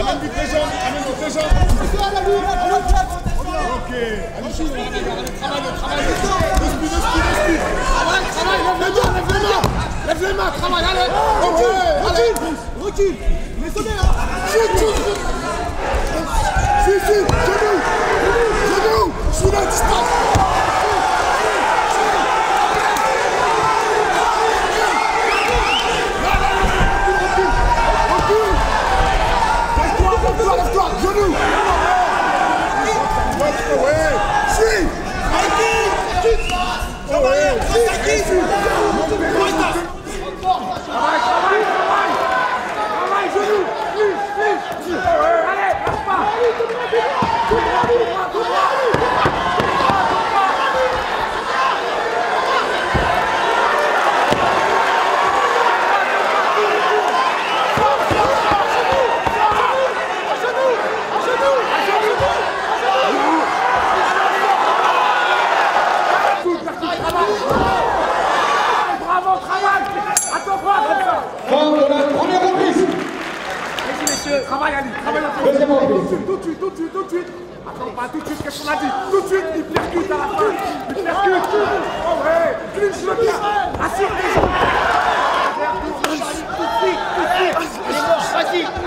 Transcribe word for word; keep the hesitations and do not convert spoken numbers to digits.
Amène vite les jambes, amène vite les jambes. Ok, allez, chou, allez, travaille, travaille. Deux speed, deux speed, deux speed. Travaille, travaille, lève les mains, lève les mains. Lève les mains, travaille, allez. Recule, recule, recule. Mais sonné là. Chut, chut, chut. Si, si, genou, genou, sous la distance. Lève-toi, genou. Ouais, suis. Ouais, travaille, travaille, travaille. Travaille, genou. Plus, plus. Allez, lâche pas. Bravo, travail. Attends, fin de la première reprise. Allez-y, messieurs, travaille, Ali. Travaille Deuxième reprise. Tout de suite, tout de suite, tout de suite. Attends, pas tout de suite, qu'est-ce qu'on a dit? Tout de suite, il percute à la fin. Il percute. Oh ouais, clinch le bien. Assure les gens. Tout de suite, tout de suite. Allez, mange, vas-y.